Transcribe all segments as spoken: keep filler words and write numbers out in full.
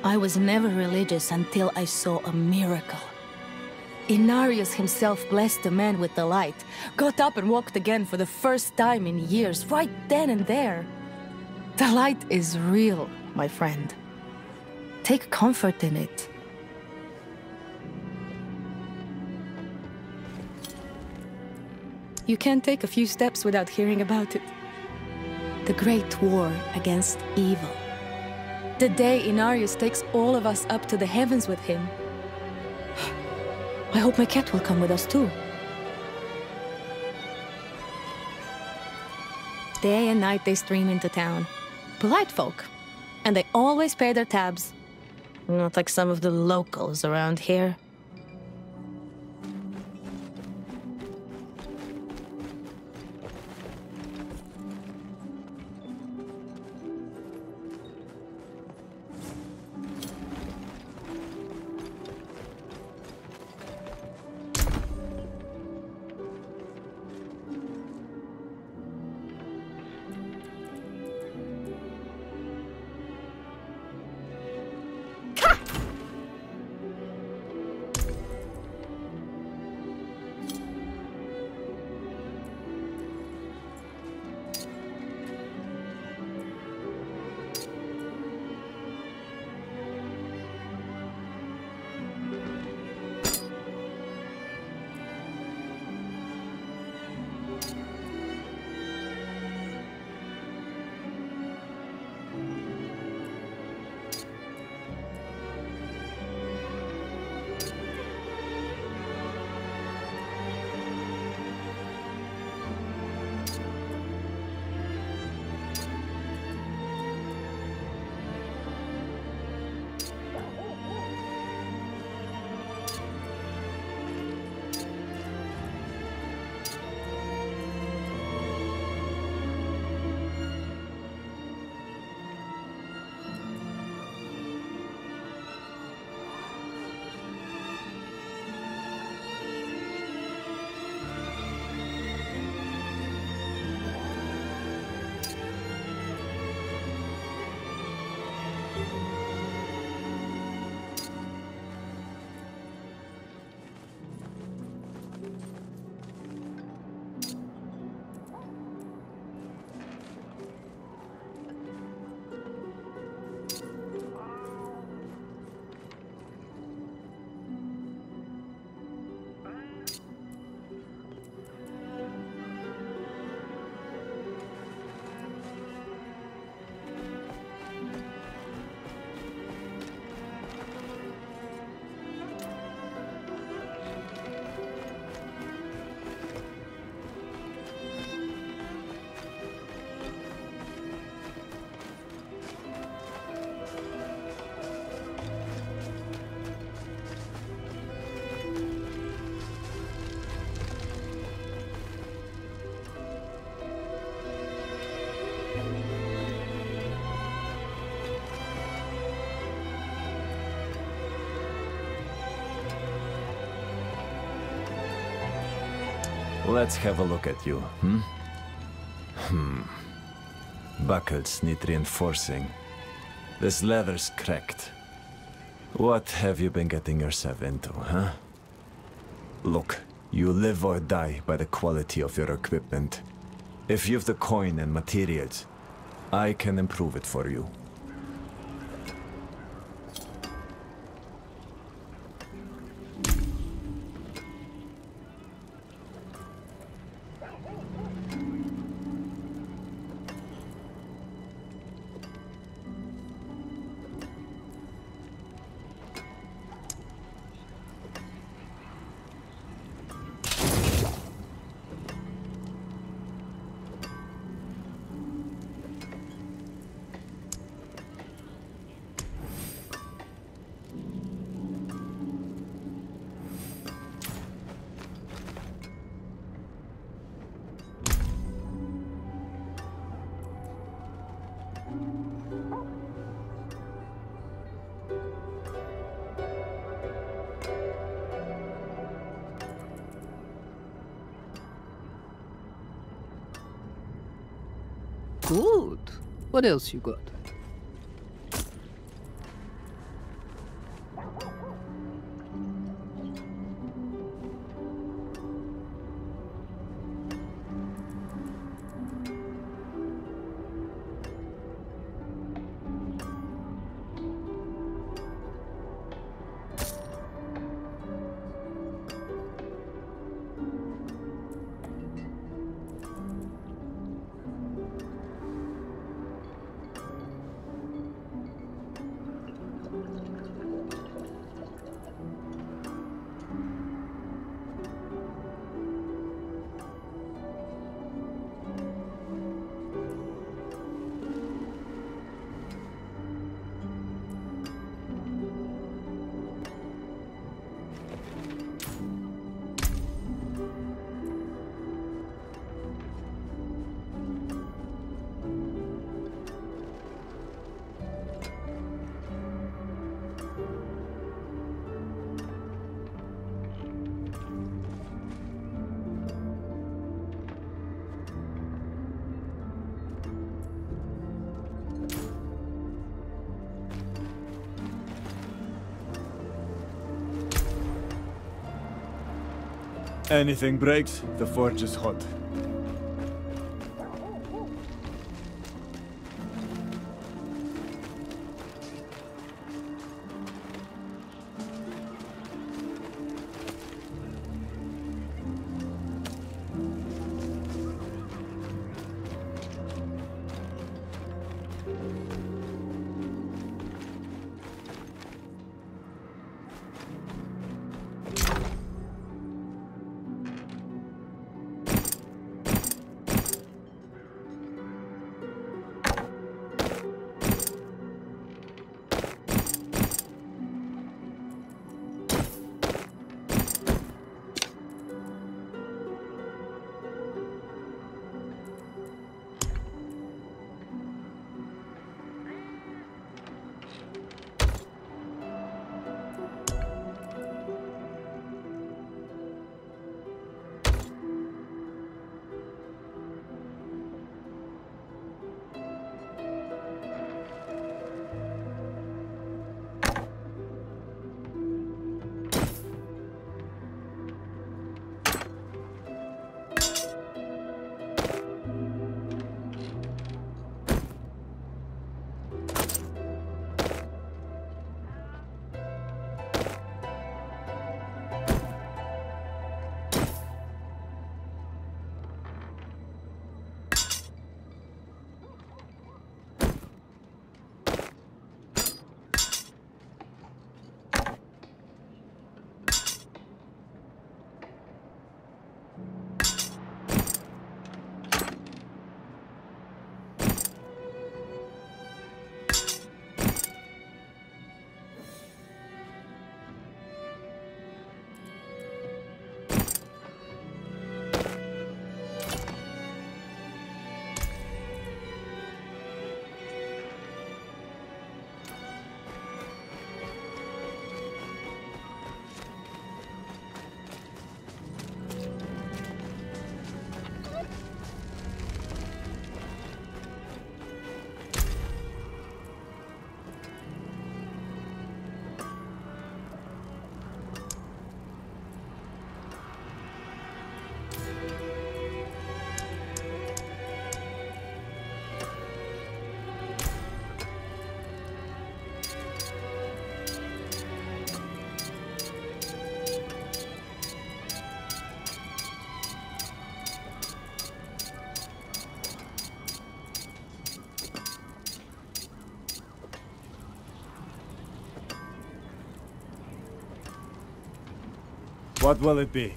I was never religious until I saw a miracle. Inarius himself blessed the man with the light, got up and walked again for the first time in years, right then and there. The light is real, my friend. Take comfort in it. You can't take a few steps without hearing about it. The Great War against evil. The day Inarius takes all of us up to the heavens with him. I hope my cat will come with us too. Day and night they stream into town. Polite folk. And they always pay their tabs. Not like some of the locals around here. Let's have a look at you, hmm? Hmm. Buckles need reinforcing. This leather's cracked. What have you been getting yourself into, huh? Look, you live or die by the quality of your equipment. If you've the coin and materials, I can improve it for you. Good. What else you got? Anything breaks, the forge is hot. What will it be?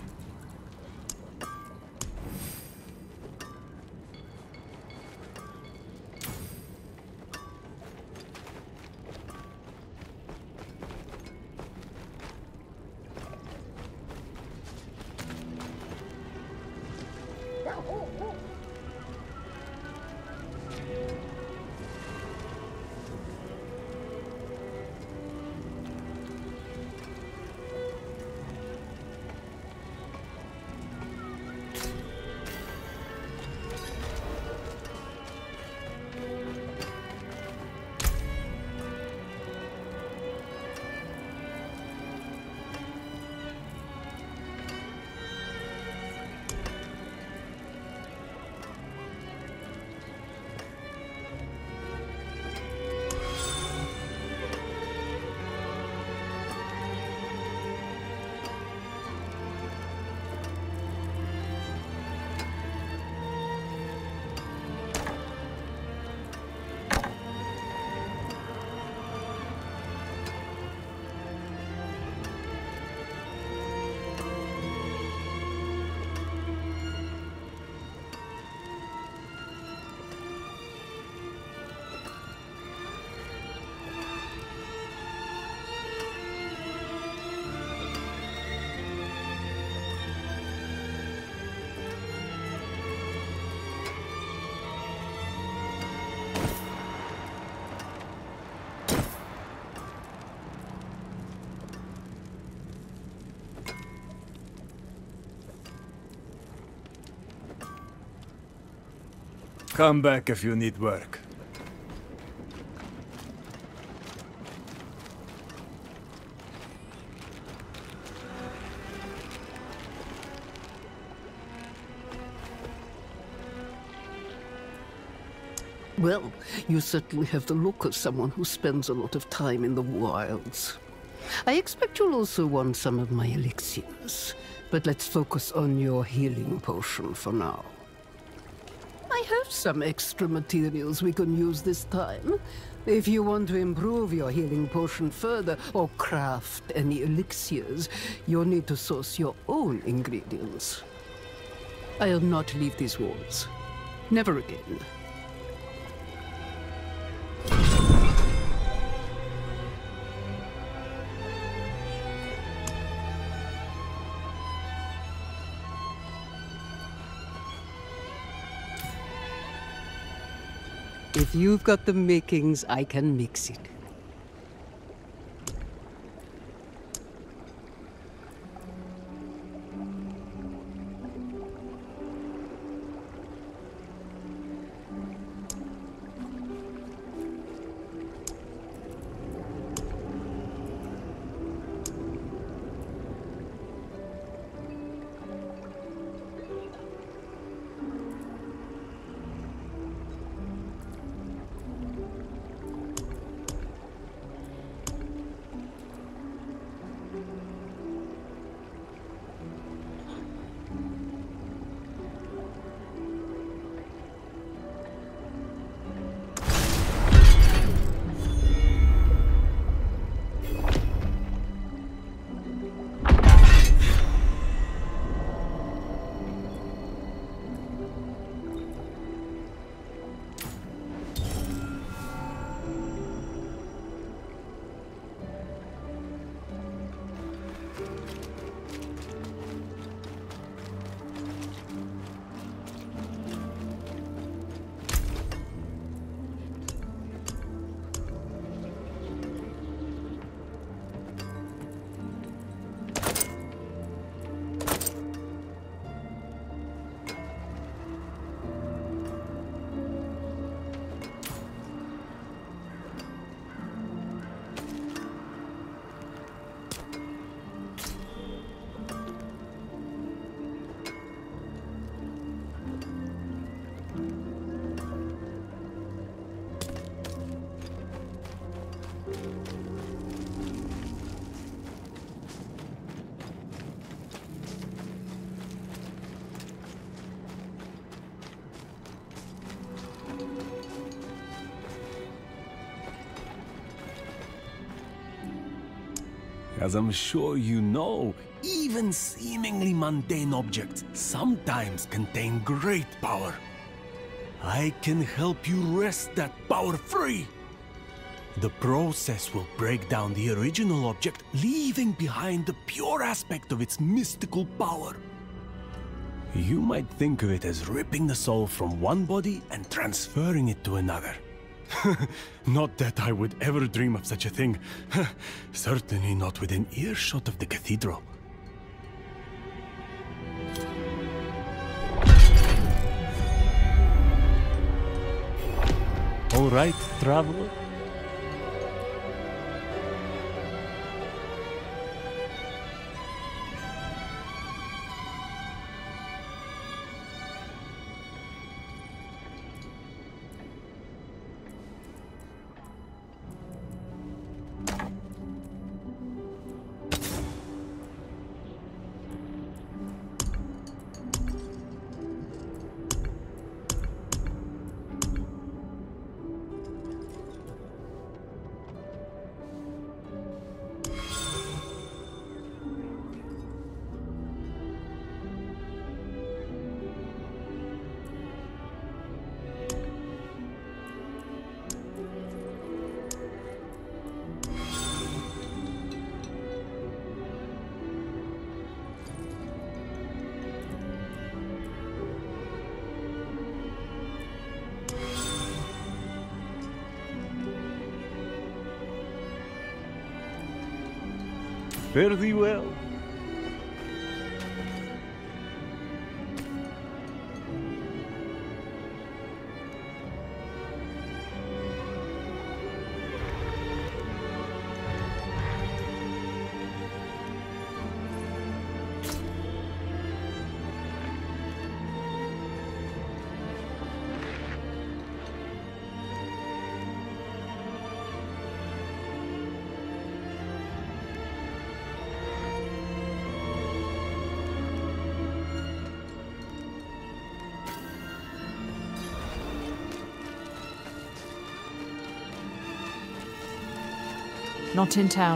Come back if you need work. Well, you certainly have the look of someone who spends a lot of time in the wilds. I expect you'll also want some of my elixirs, but let's focus on your healing potion for now. I have some extra materials we can use this time. If you want to improve your healing potion further, or craft any elixirs, you'll need to source your own ingredients. I'll not leave these walls. Never again. If you've got the makings, I can mix it. As I'm sure you know, even seemingly mundane objects sometimes contain great power. I can help you wrest that power free. The process will break down the original object, leaving behind the pure aspect of its mystical power. You might think of it as ripping the soul from one body and transferring it to another. Not that I would ever dream of such a thing. Certainly not within earshot of the cathedral. All right, traveler. Fare thee well. Not in town.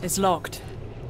It's locked.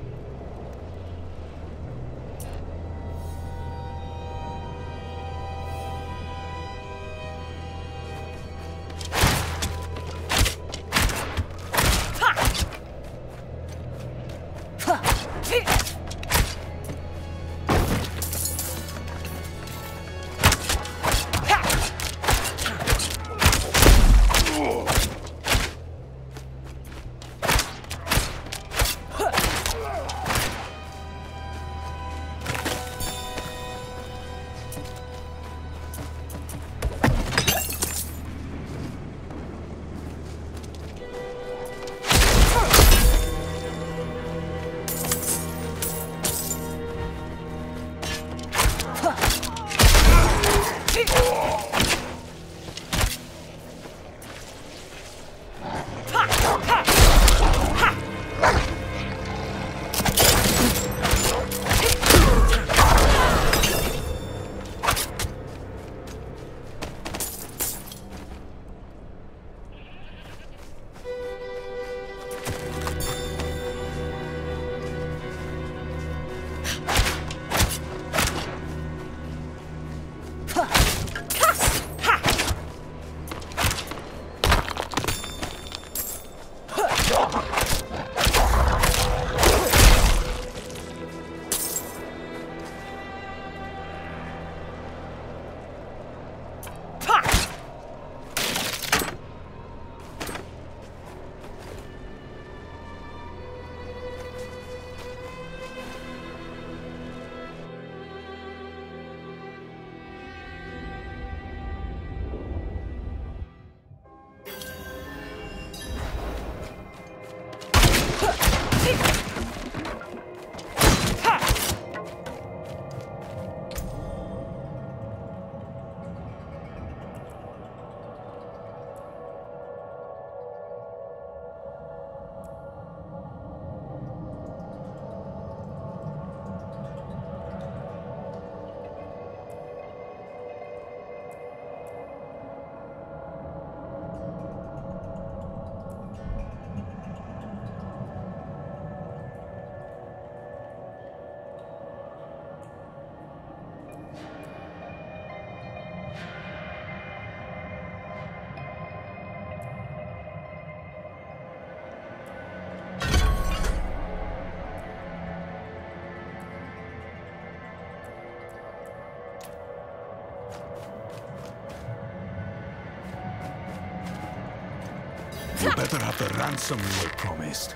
You better have the ransom you were promised.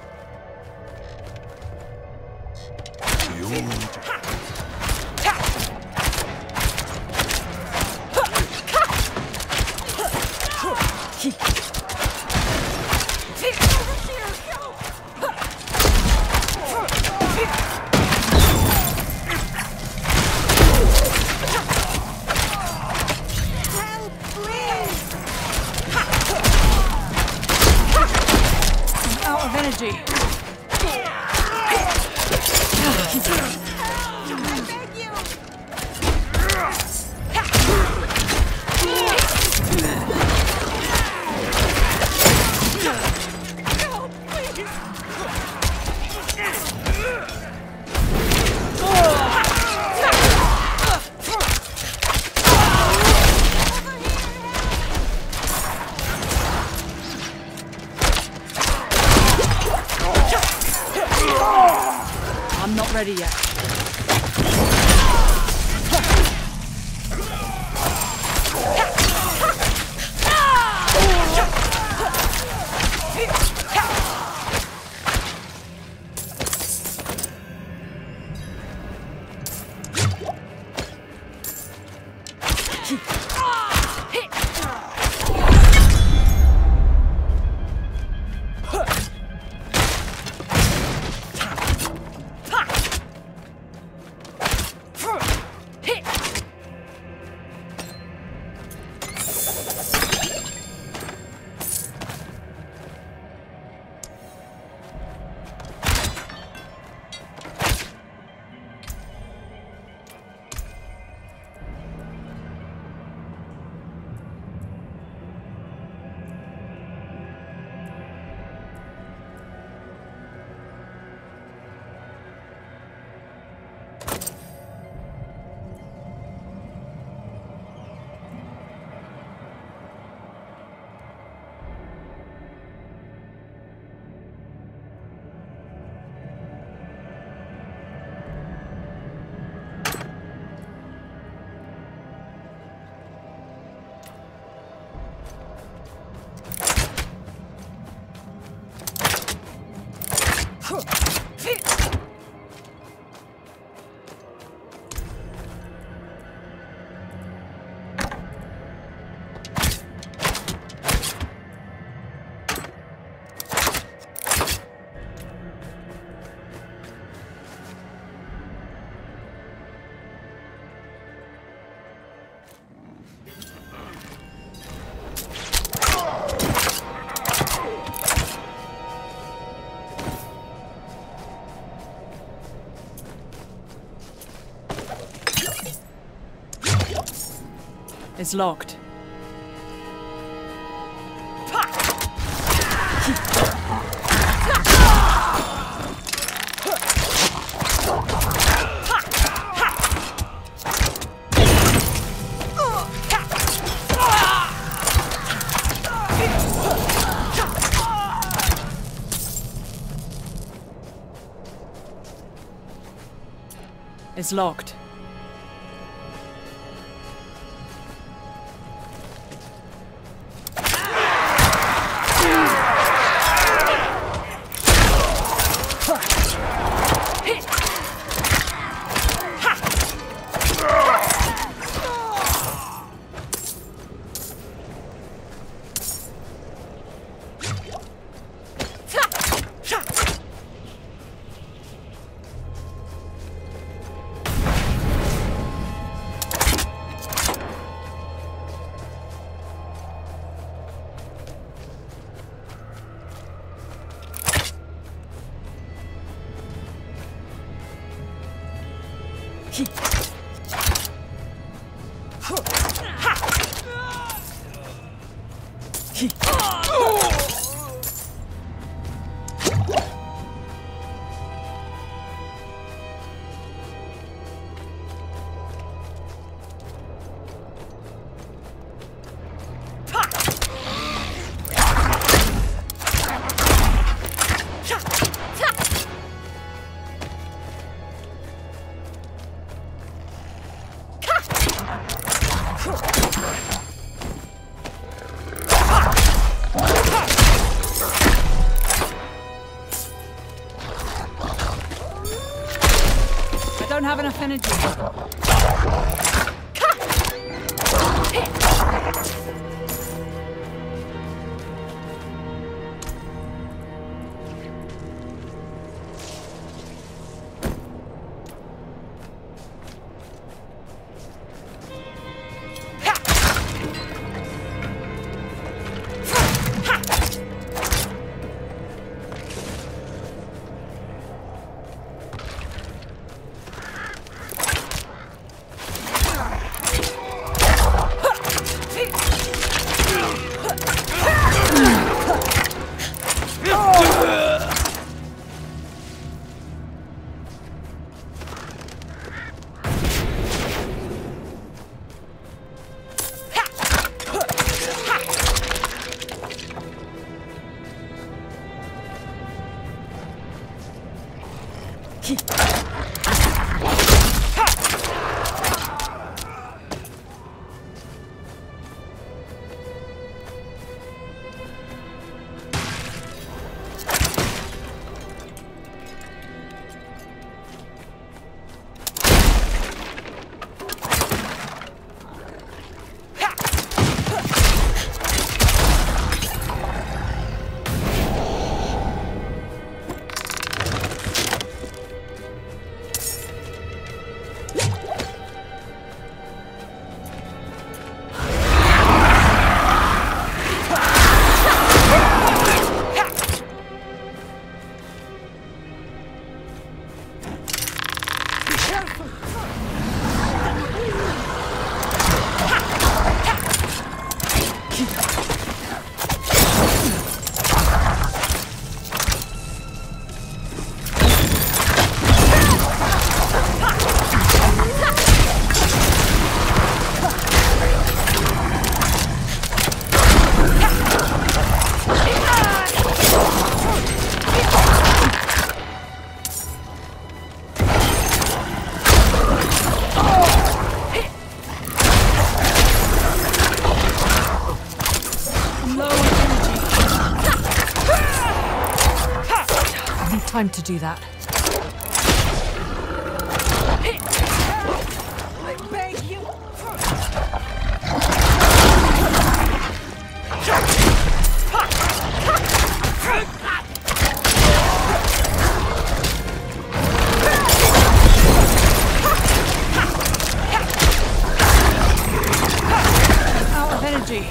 You... Ready yet. It's locked. It's locked. I don't have enough energy. Time to do that. I beg you. Out of energy.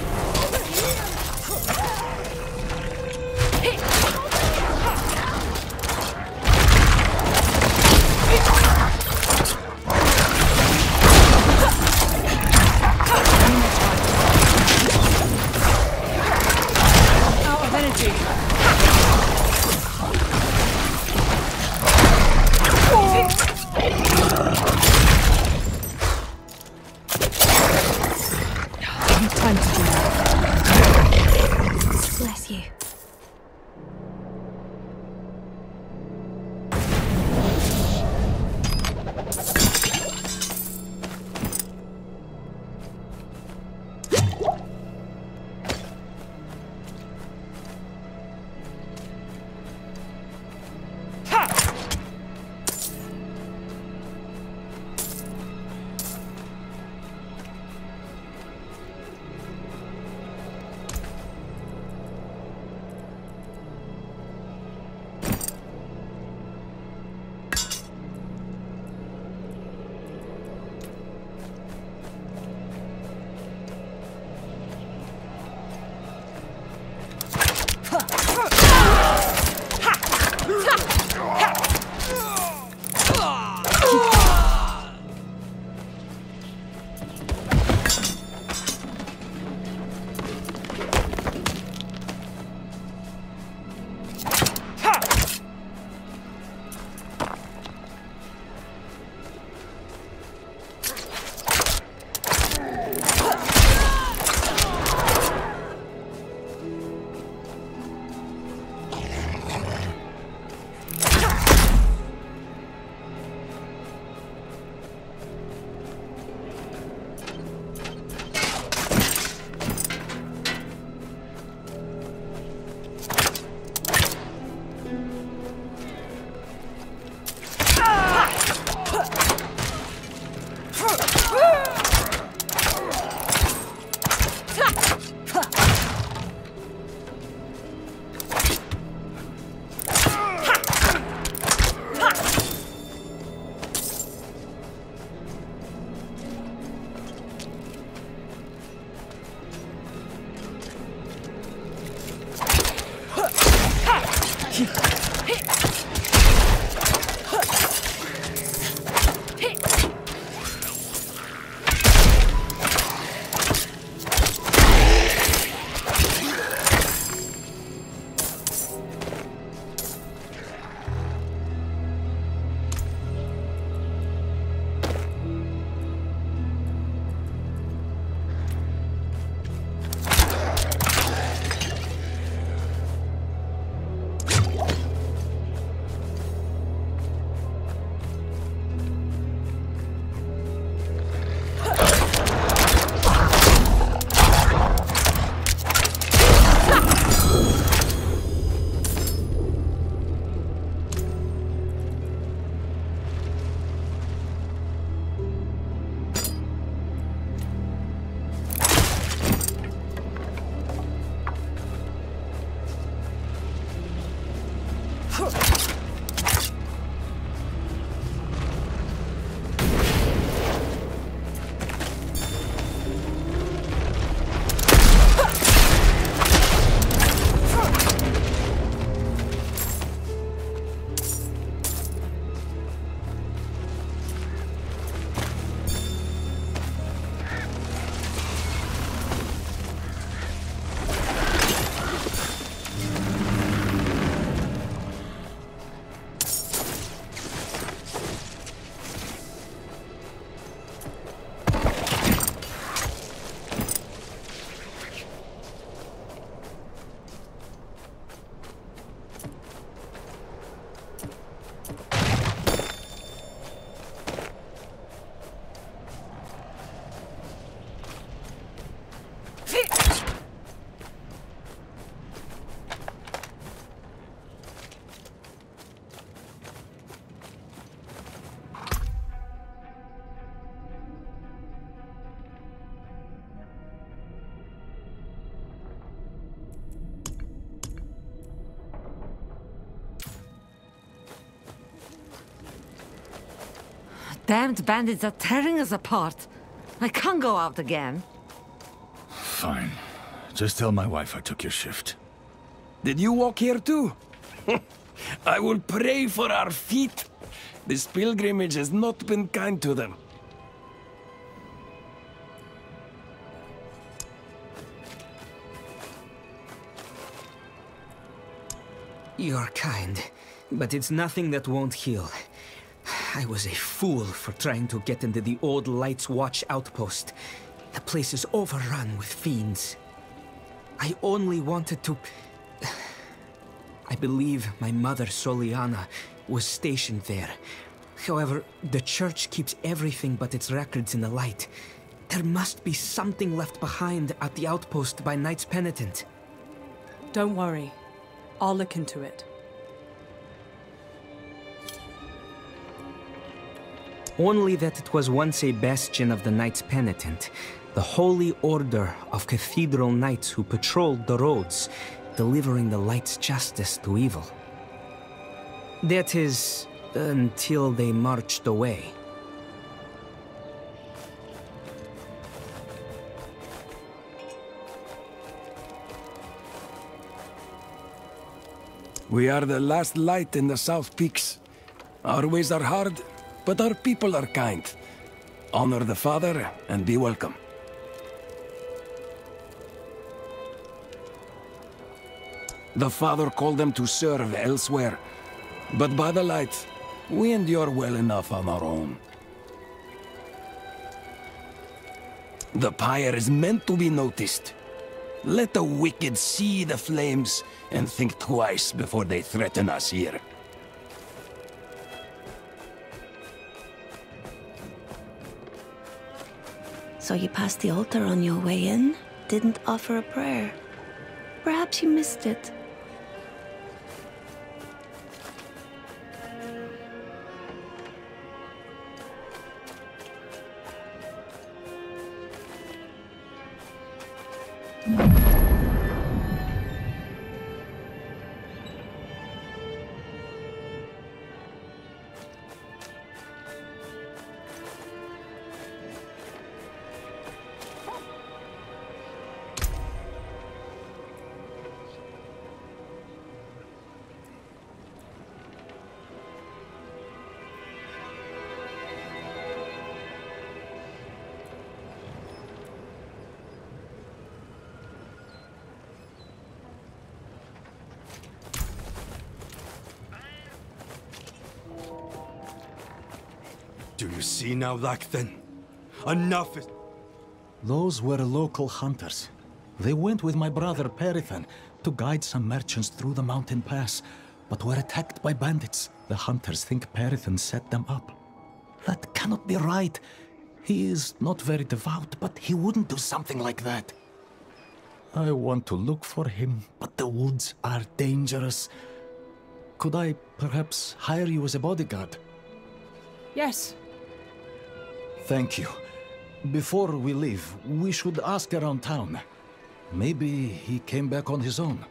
do that. Bless you. Damned bandits are tearing us apart. I can't go out again. Fine. Just tell my wife I took your shift. Did you walk here too? I will pray for our feet. This pilgrimage has not been kind to them. You're kind, but it's nothing that won't heal. I was a fool for trying to get into the old Light's Watch outpost. The place is overrun with fiends. I only wanted to... I believe my mother, Soliana, was stationed there. However, the church keeps everything but its records in the light. There must be something left behind at the outpost by Knights Penitent. Don't worry. I'll look into it. Only that it was once a bastion of the Knights Penitent, the holy order of cathedral knights who patrolled the roads, delivering the light's justice to evil. That is, until they marched away. We are the last light in the South Peaks. Our ways are hard, but our people are kind. Honor the Father and be welcome. The Father called them to serve elsewhere, but by the light, we endure well enough on our own. The pyre is meant to be noticed. Let the wicked see the flames and think twice before they threaten us here. So you passed the altar on your way in? Didn't offer a prayer? Perhaps you missed it. Do you see now, Lachlan? Enough is... Those were local hunters. They went with my brother Perithan to guide some merchants through the mountain pass, but were attacked by bandits. The hunters think Perithan set them up. That cannot be right. He is not very devout, but he wouldn't do something like that. I want to look for him, but the woods are dangerous. Could I perhaps hire you as a bodyguard? Yes. Thank you. Before we leave, we should ask around town. Maybe he came back on his own.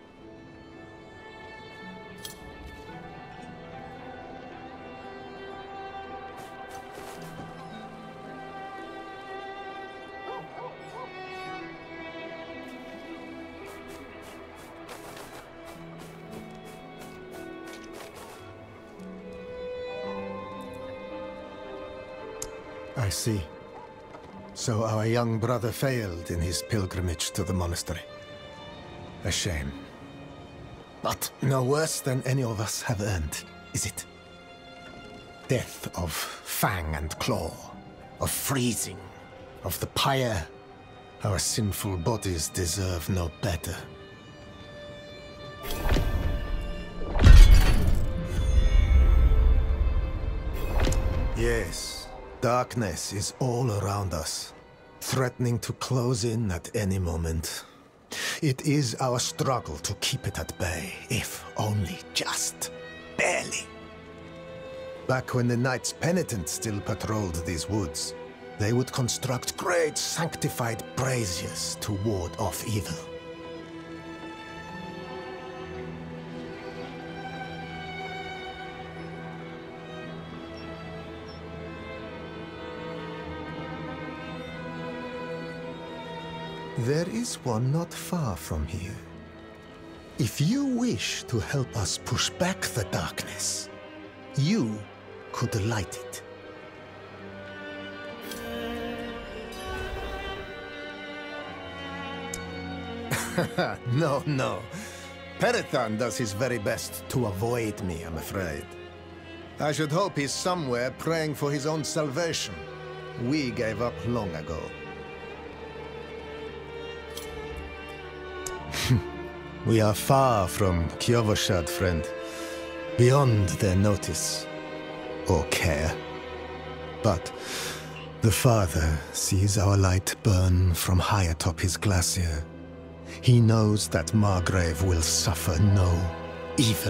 I see. So our young brother failed in his pilgrimage to the monastery. A shame. But no worse than any of us have earned, is it? Death of fang and claw, of freezing, of the pyre. Our sinful bodies deserve no better. Yes. Darkness is all around us, threatening to close in at any moment. It is our struggle to keep it at bay, if only just barely. Back when the Knights Penitent still patrolled these woods, they would construct great sanctified braziers to ward off evil. There is one not far from here. If you wish to help us push back the darkness, you could light it. No, no. Perithan does his very best to avoid me, I'm afraid. I should hope he's somewhere praying for his own salvation. We gave up long ago. We are far from Kiovoshad, friend. Beyond their notice or care. But the Father sees our light burn from high atop his glacier. He knows that Margrave will suffer no evil.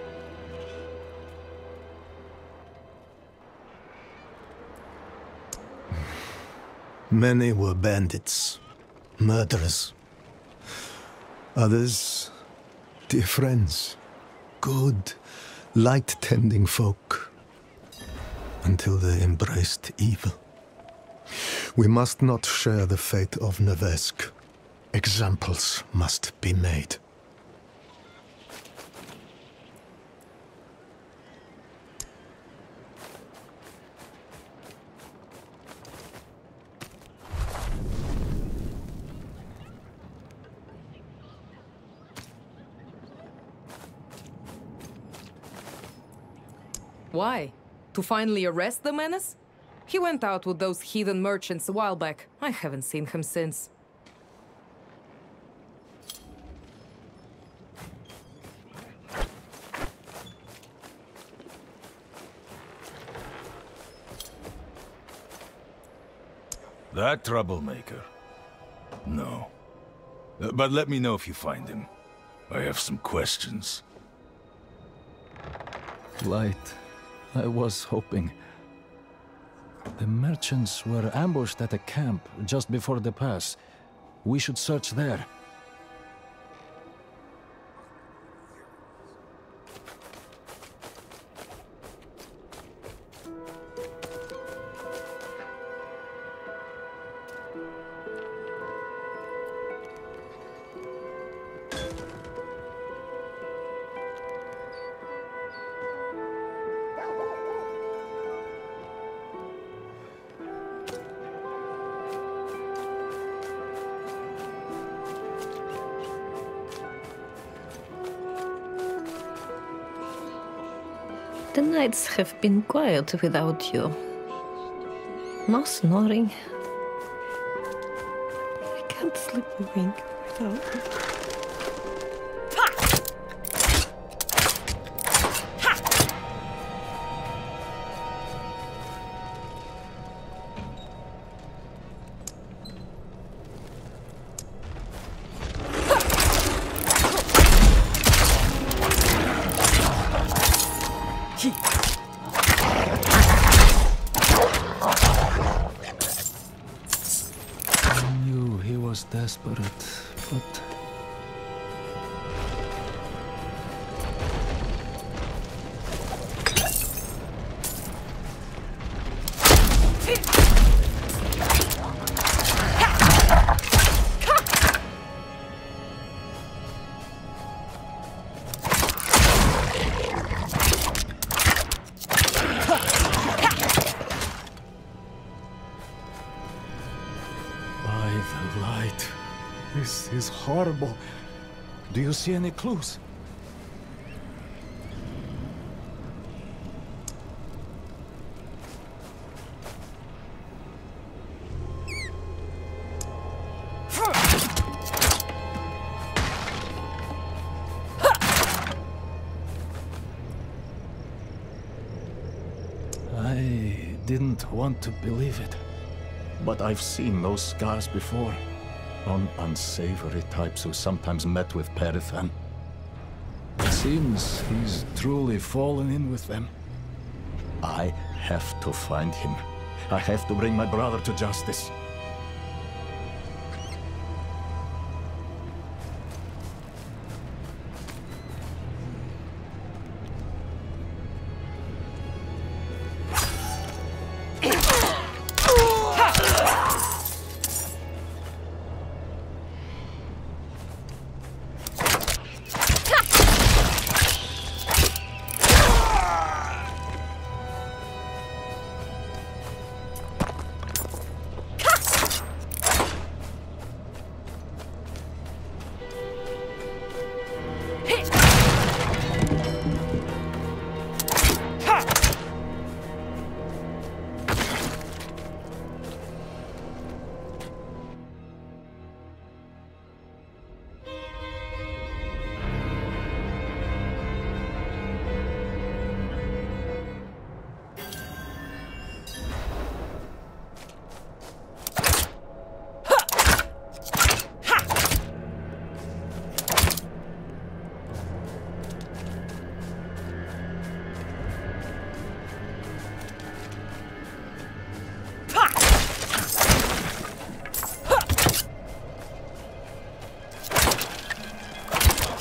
Many were bandits, murderers. Others, dear friends, good, light-tending folk, until they embraced evil. We must not share the fate of Nevesk. Examples must be made. Why? To finally arrest the menace? He went out with those heathen merchants a while back. I haven't seen him since. That troublemaker? No. Uh, but let me know if you find him. I have some questions. Light. I was hoping. The merchants were ambushed at a camp just before the pass. We should search there. The nights have been quiet without you. No snoring. I can't sleep a wink without you. Desperate, but... This is horrible. Do you see any clues? I didn't want to believe it, but I've seen those scars before. On unsavory types who sometimes met with Perithan. It seems he's truly fallen in with them. I have to find him. I have to bring my brother to justice.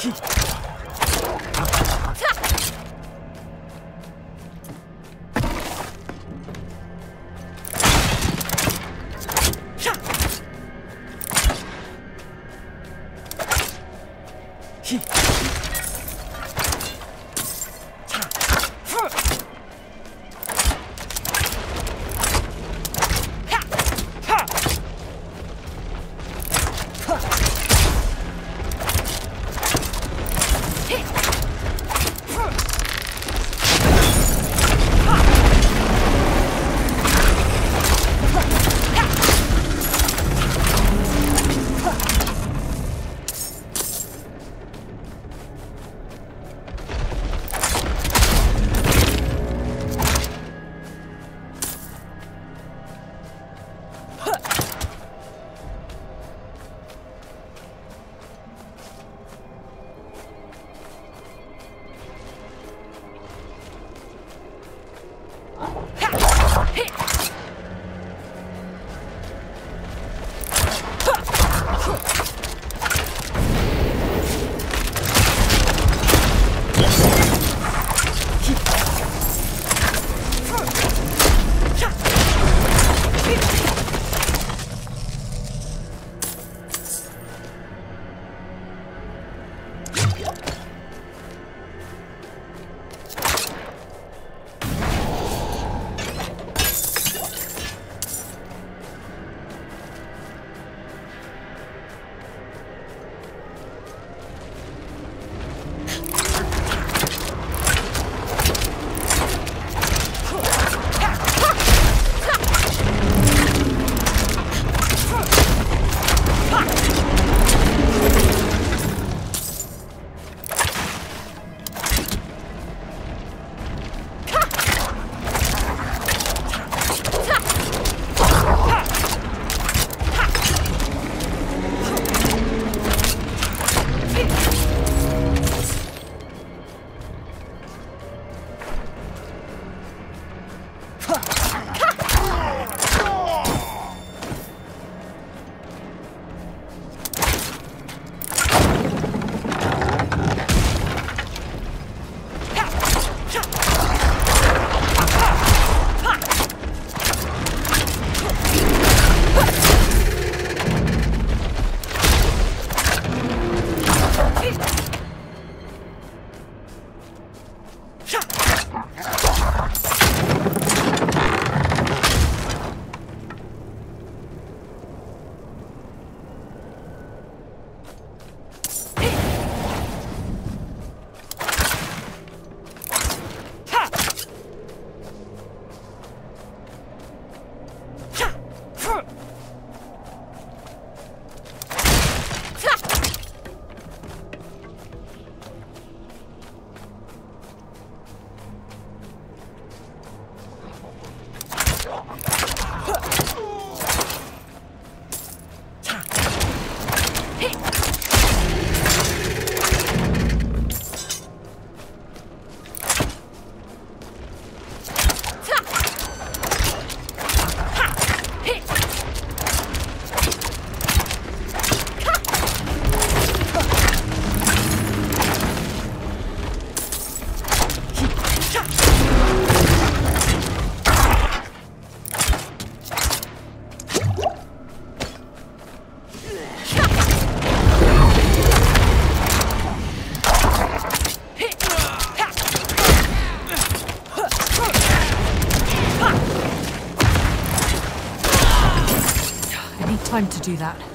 Time to do that.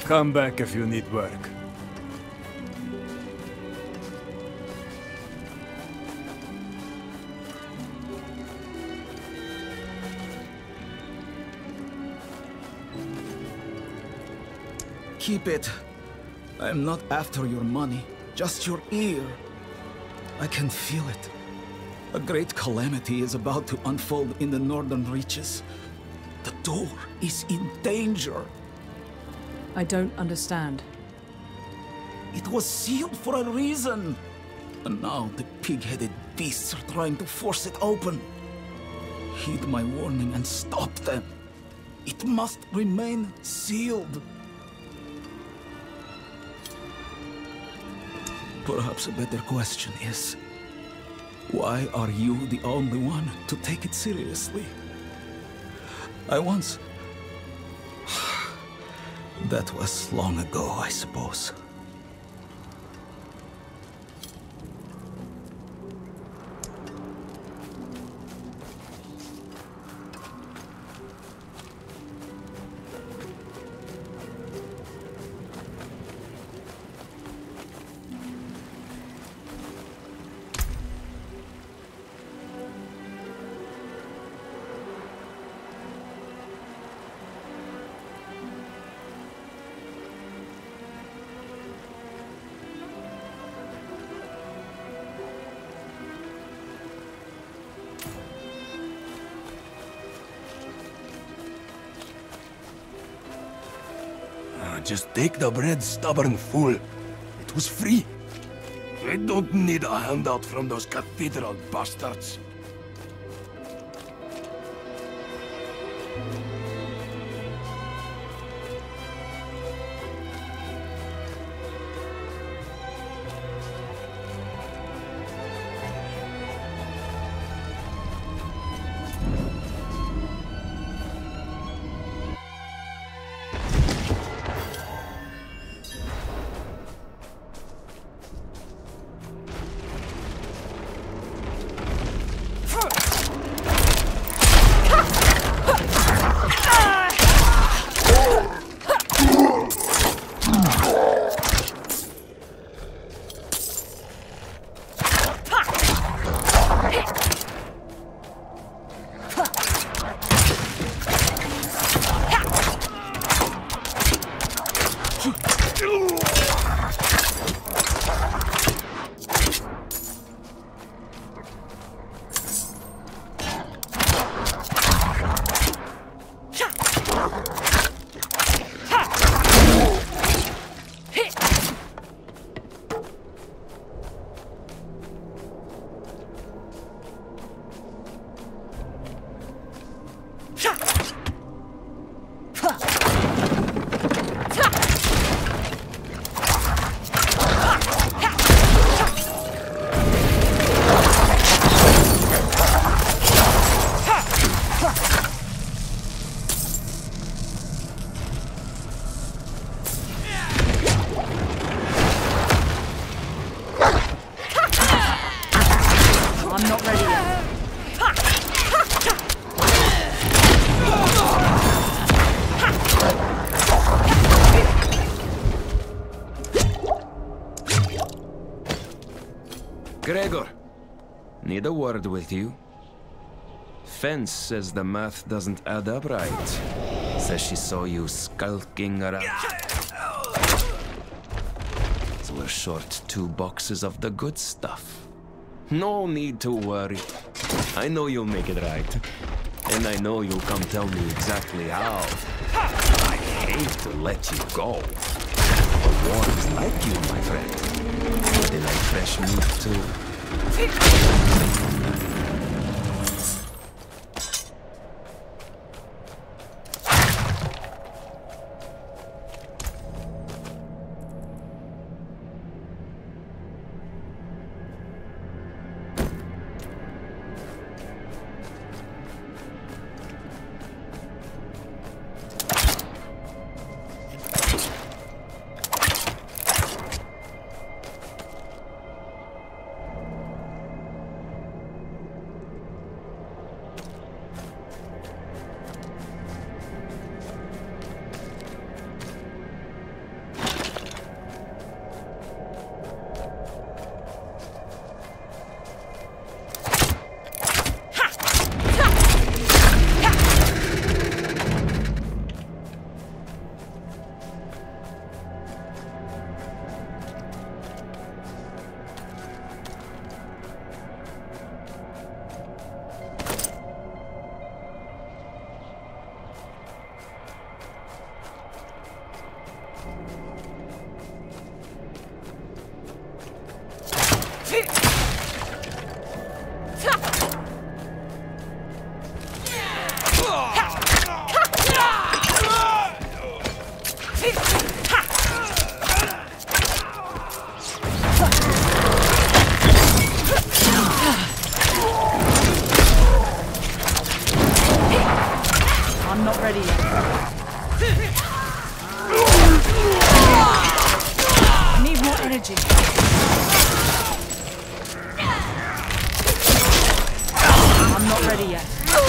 Come back if you need work. Keep it. I am not after your money, just your ear. I can feel it. A great calamity is about to unfold in the northern reaches. The door is in danger. I don't understand. It was sealed for a reason. And now the pig-headed beasts are trying to force it open. Heed my warning and stop them. It must remain sealed. Perhaps a better question is, why are you the only one to take it seriously? I once... That was long ago, I suppose. Just take the bread, stubborn fool. It was free. I don't need a handout from those cathedral bastards. Gregor, need a word with you. Fence says the math doesn't add up right. Says she saw you skulking around. So we're short two boxes of the good stuff. No need to worry. I know you'll make it right. And I know you'll come tell me exactly how. I hate to let you go. But warriors like you, my friend. They like fresh meat too. I'm not ready yet. I need more energy. I'm not ready yet.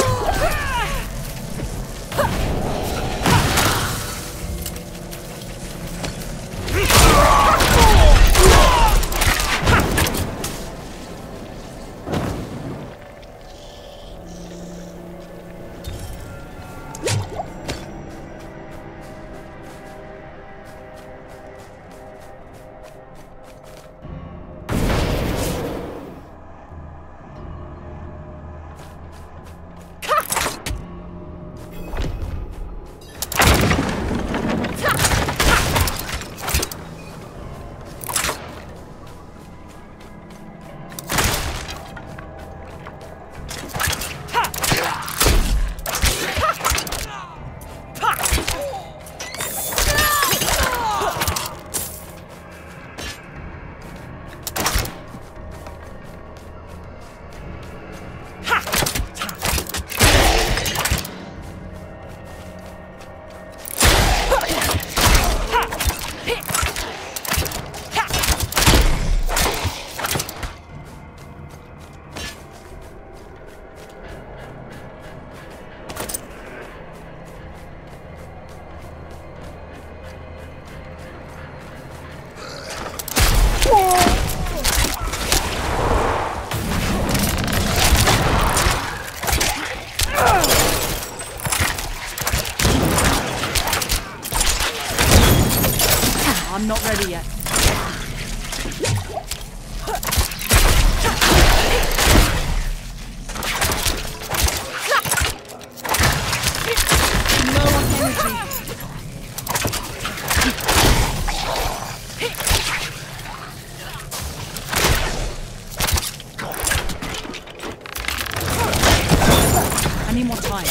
I'm not ready yet. Low on energy. I need more time.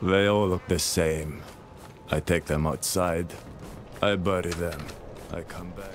They all look the same. I take them outside. I bury them. I come back.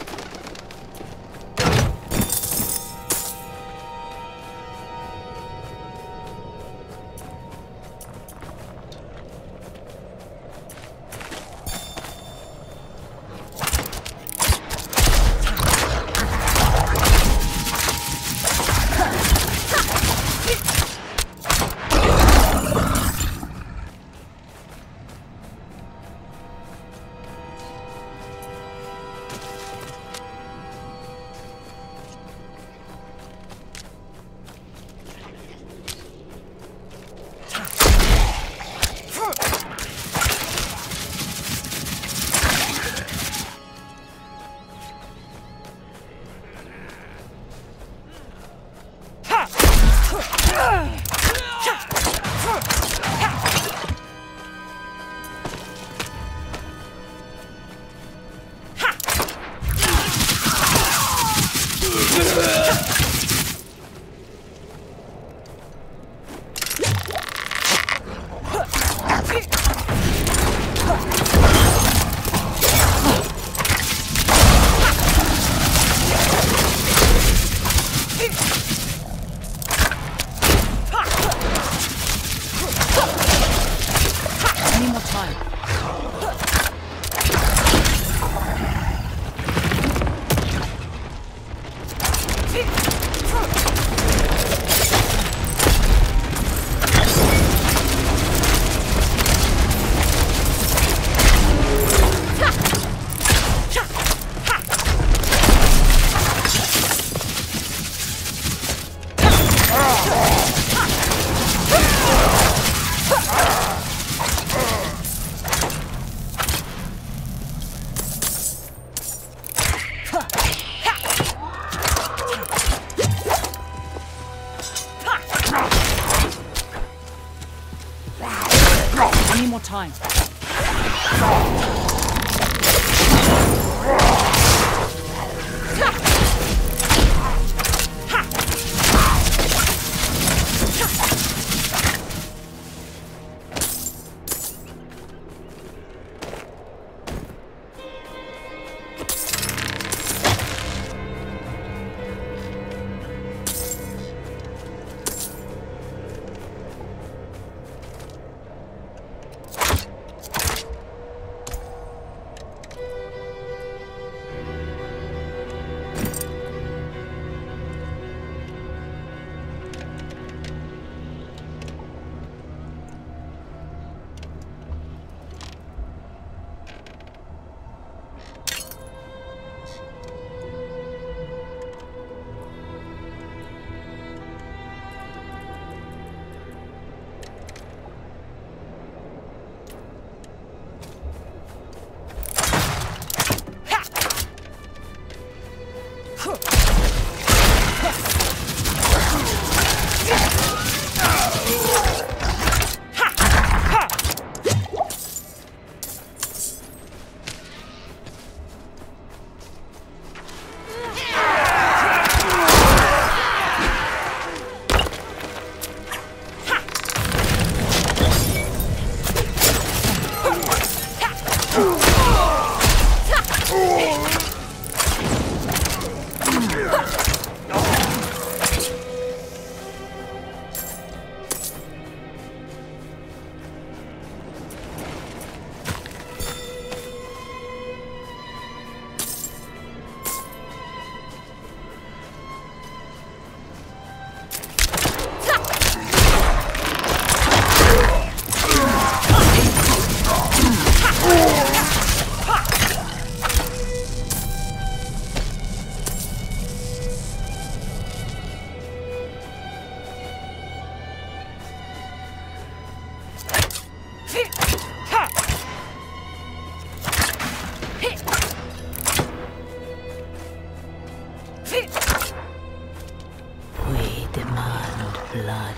Any more time? We demand blood.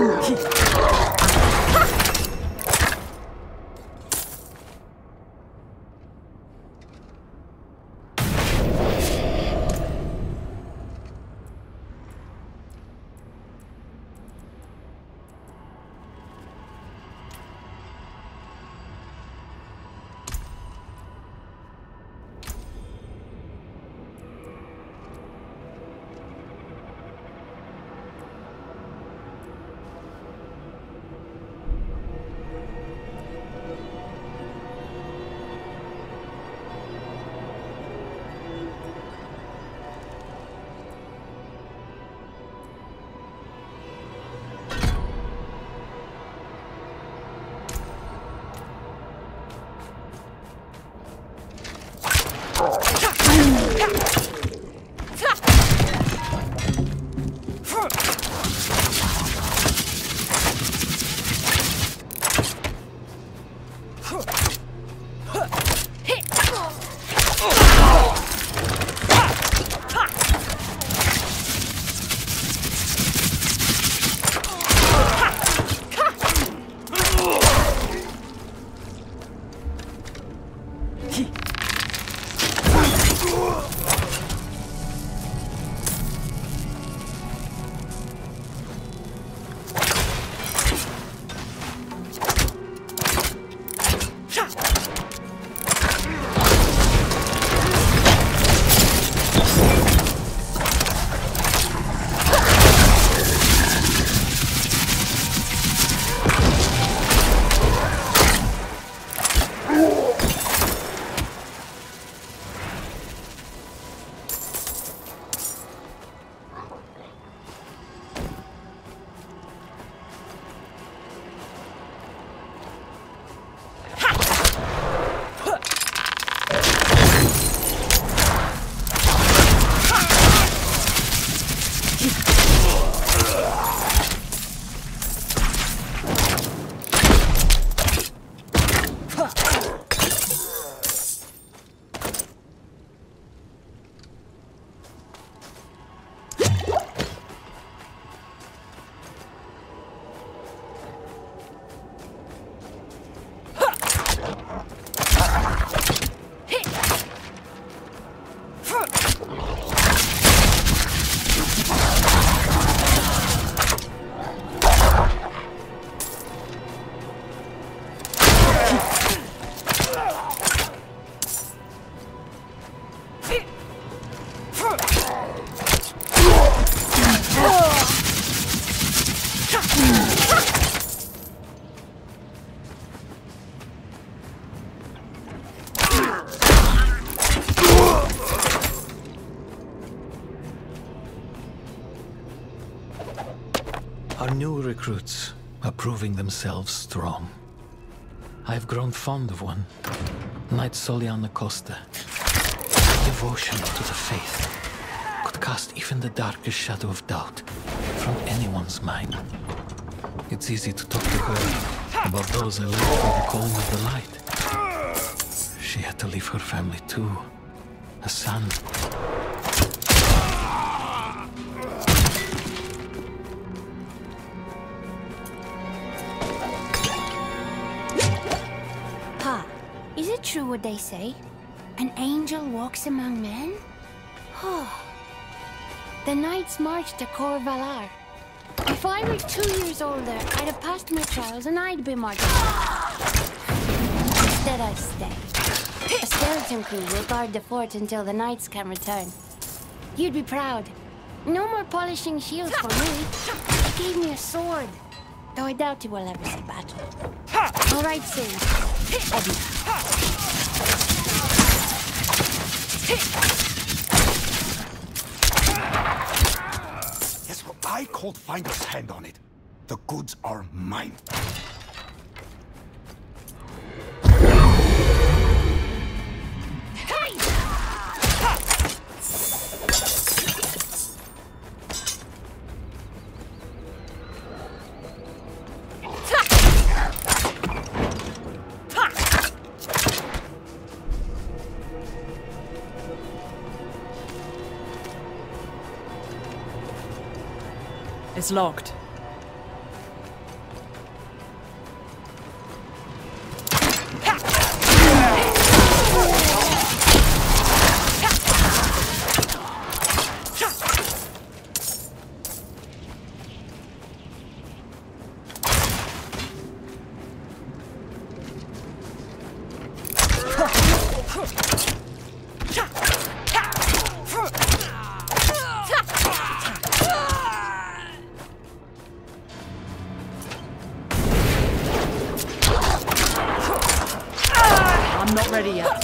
Our new recruits are proving themselves strong. I have grown fond of one, Knight Soliana Costa. Devotion to the faith could cast even the darkest shadow of doubt from anyone's mind. It's easy to talk to her about those I left for the calling of the light. She had to leave her family too, a son. Pa, is it true what they say? An angel walks among men? Oh. The knights marched to Cor Valar. If I were two years older, I'd have passed my trials and I'd be marching. Instead I stay. A skeleton crew will guard the fort until the knights can return. You'd be proud. No more polishing shields for me. It gave me a sword. Though I doubt you will ever see battle. All right, soon. Eddie. That's what I called Finder's hand on it. The goods are mine. It's locked. I'm not ready yet.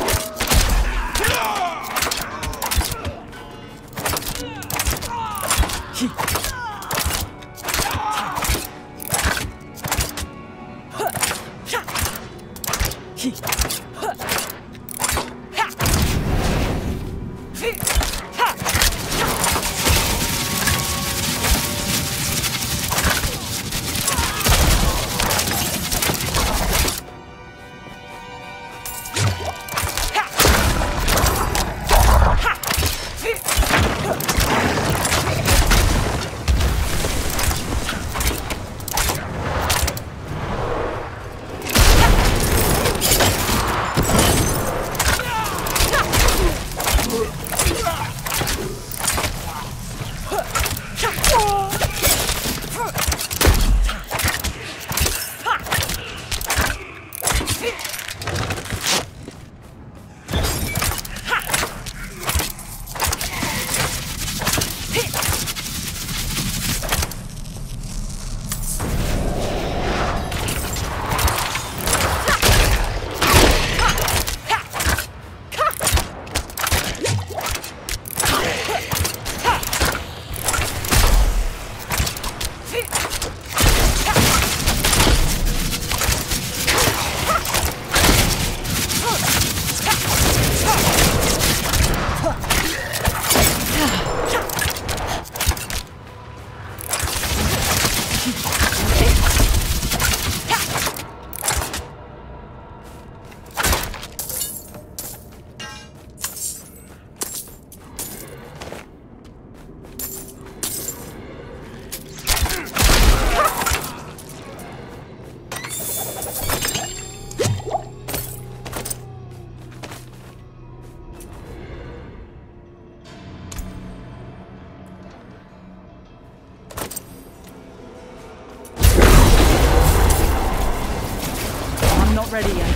Ready yet.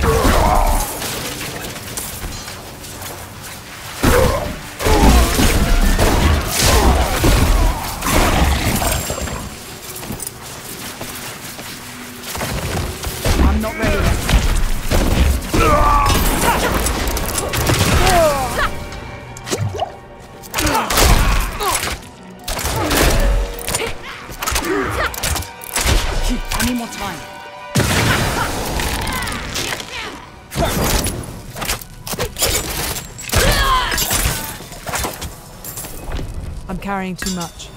I'm not ready yet. I need more time. I'm carrying too much.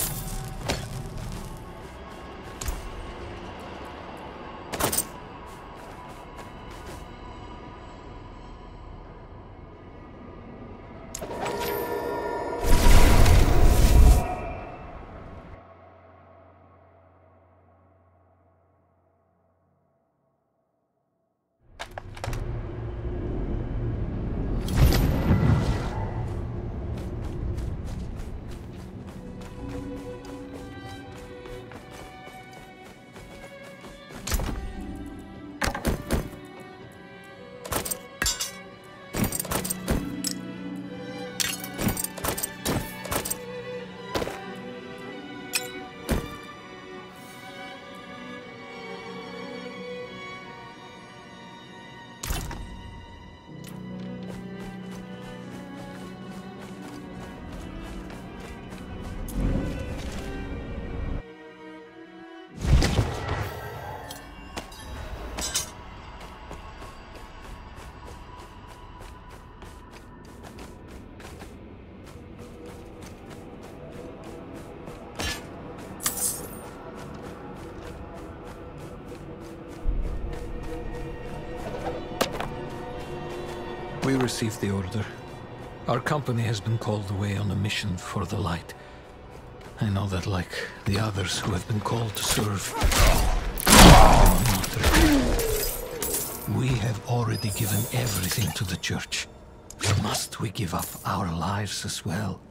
We received the order. Our company has been called away on a mission for the light. I know that, like the others who have been called to serve, we have already given everything to the church. Must we give up our lives as well?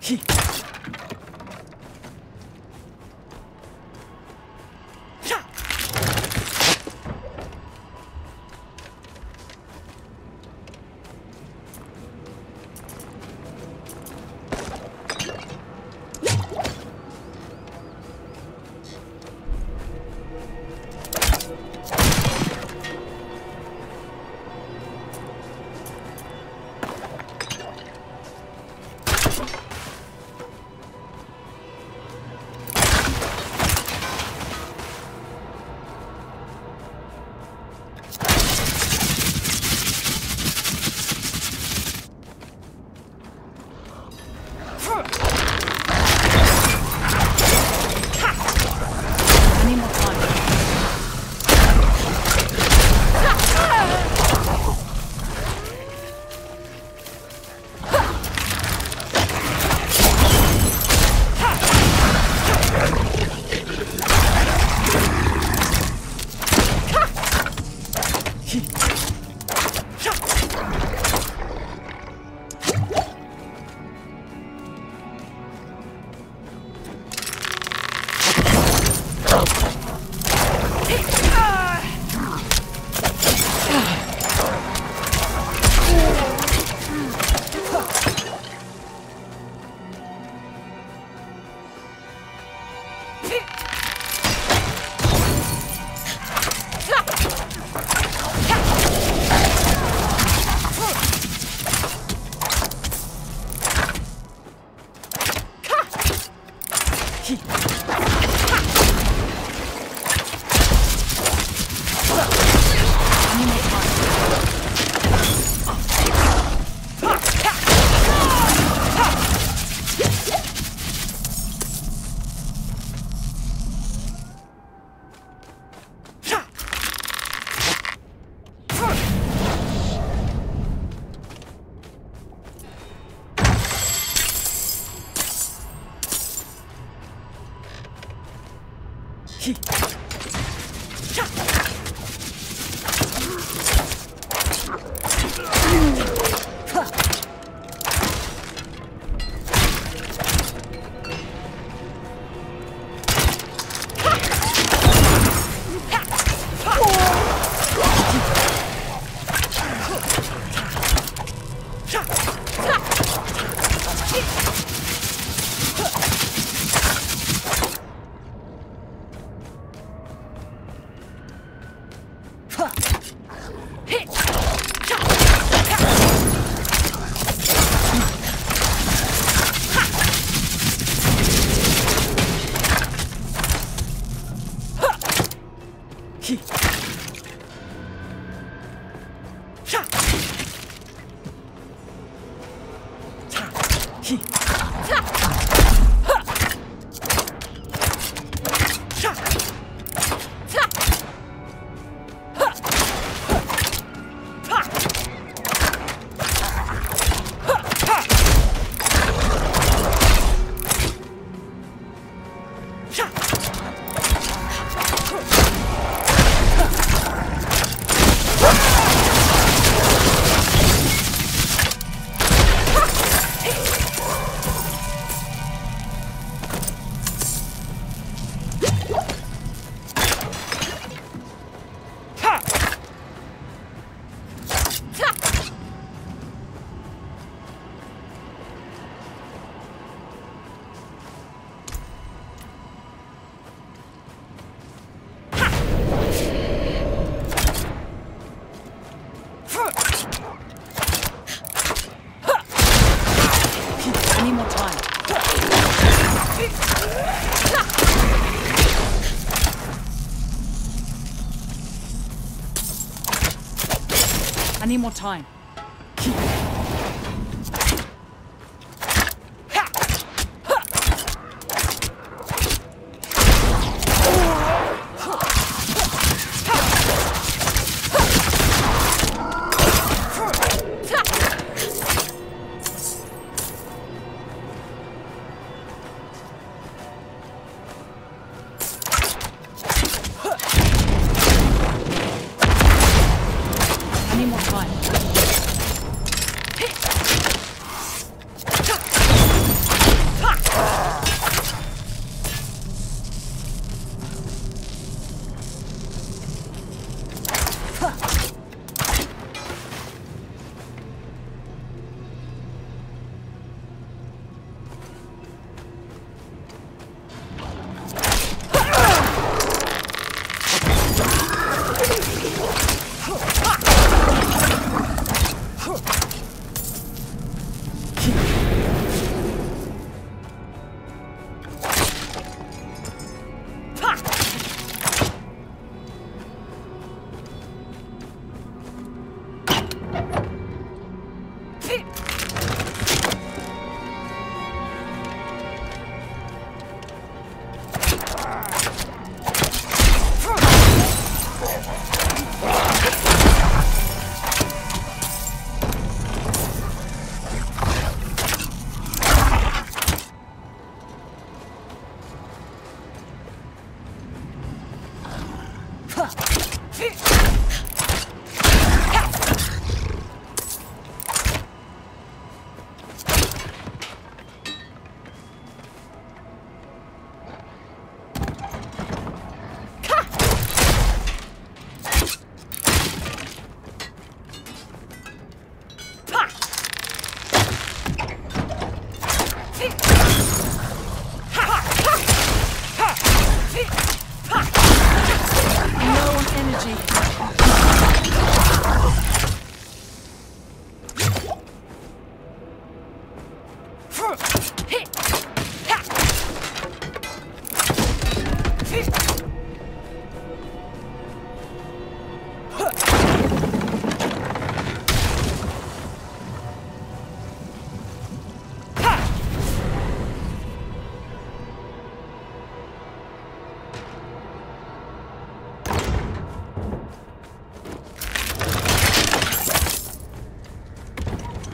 I need more time.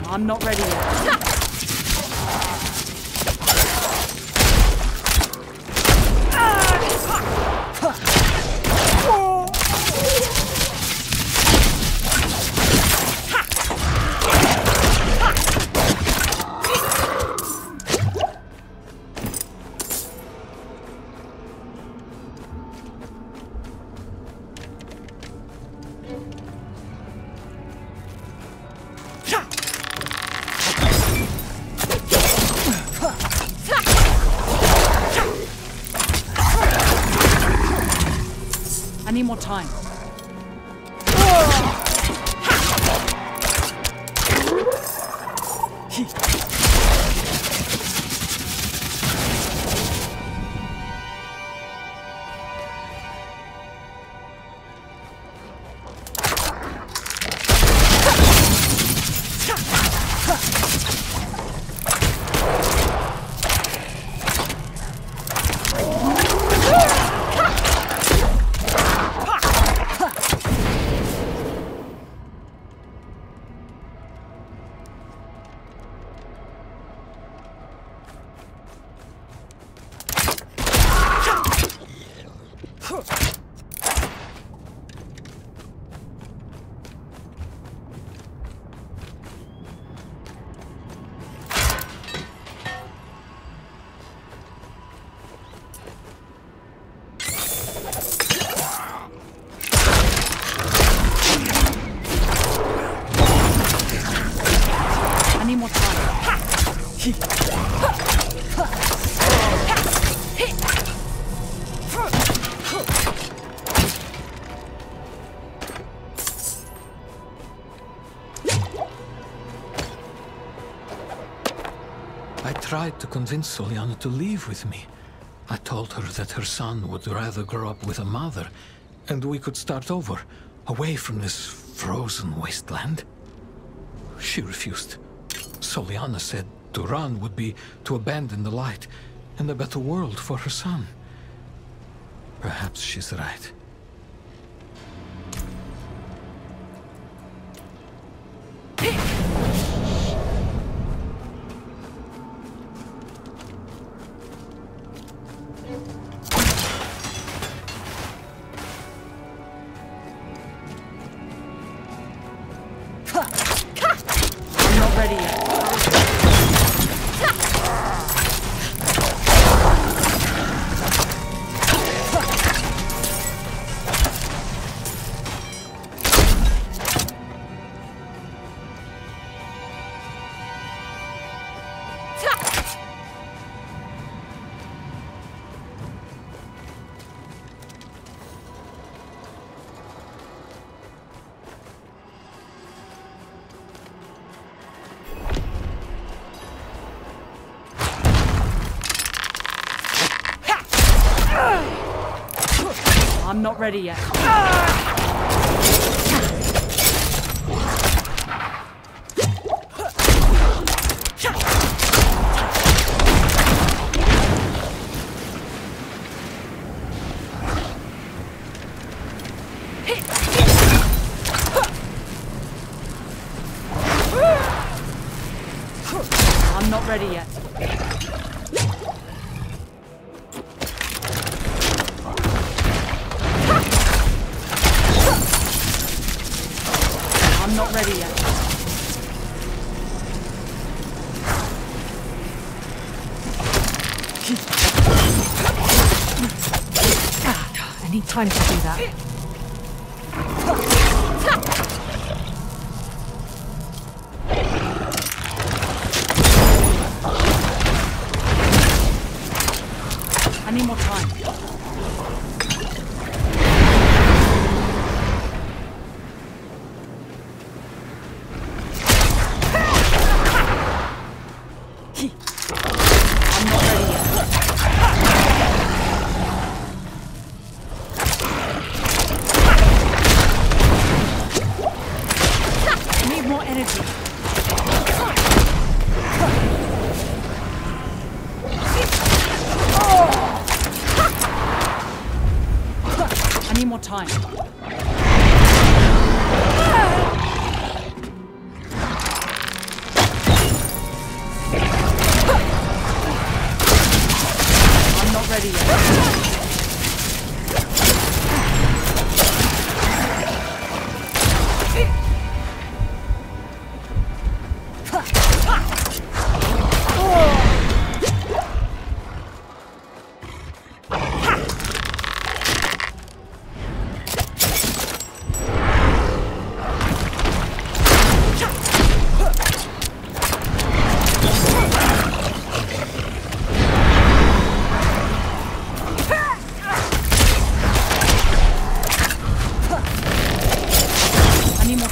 I'm not ready yet. I need more time. I tried to convince Soliana to leave with me. I told her that her son would rather grow up with a mother, and we could start over, away from this frozen wasteland. She refused. Soliana said to run would be to abandon the light and a better world for her son. Perhaps she's right. I'm not ready yet. I'm not ready yet. I'm not ready yet. I need time to do that. I need more time. I need more time.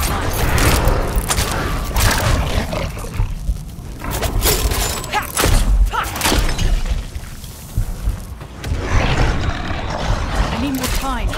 I need more time.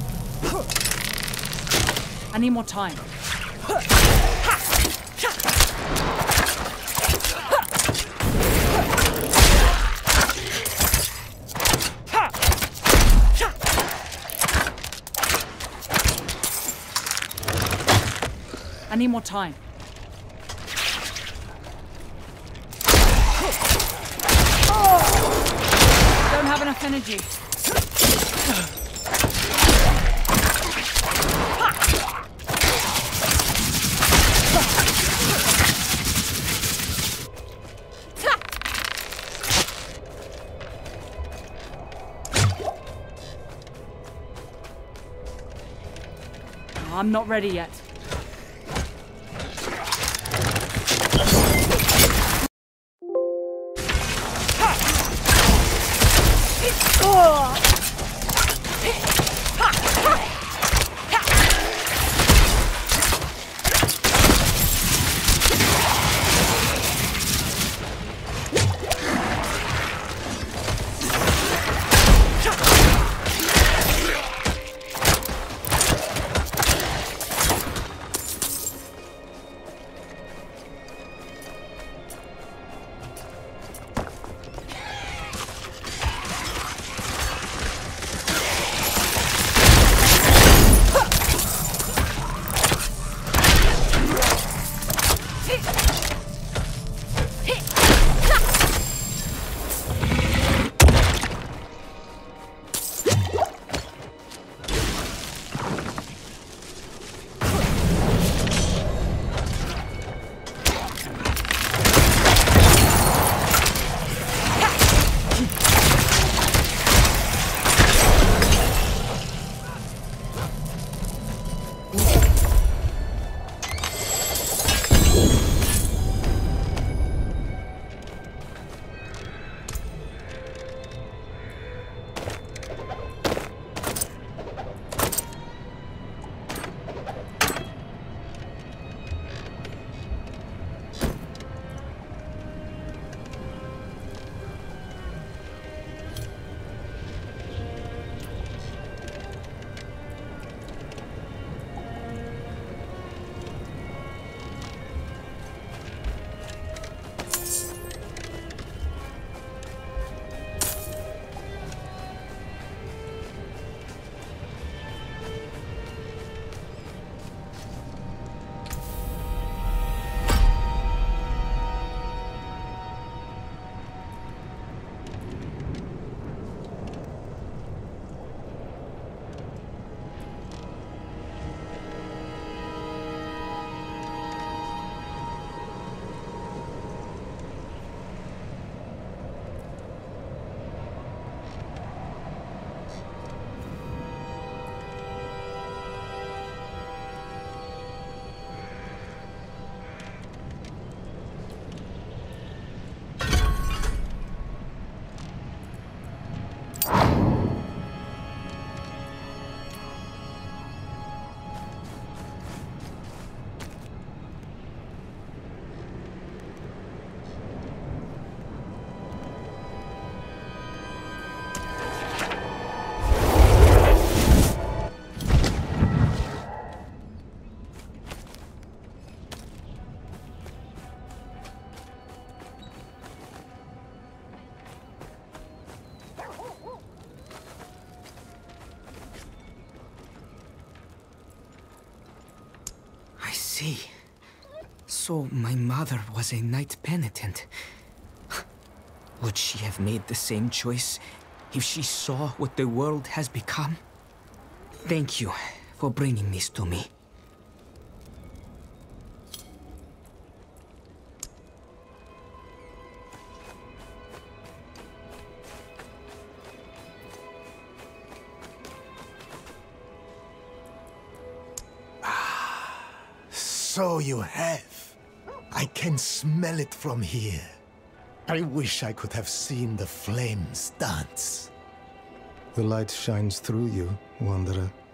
I need more time. I need more time. Don't have enough energy. I'm not ready yet. See. So my mother was a knight penitent. Would she have made the same choice if she saw what the world has become? Thank you for bringing this to me. So you have. I can smell it from here. I wish I could have seen the flames dance. The light shines through you, Wanderer.